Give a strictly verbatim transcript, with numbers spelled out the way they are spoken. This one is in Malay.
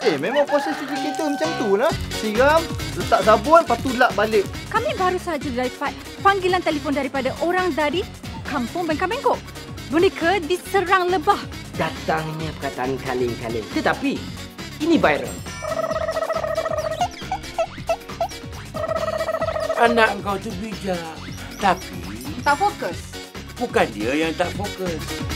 Eh, memang proses cuci kereta macam tu lah. Siram, letak sabun, lepas tu lap balik. Kami baru saja dapat panggilan telefon daripada orang dari kampung Bengkak-Bengkok. Boneka diserang lebah. Datangnya perkataan kaleng-kaleng. Tetapi, ini viral. Anak kau tu bijak. Tapi, Tak fokus. bukan dia yang tak fokus.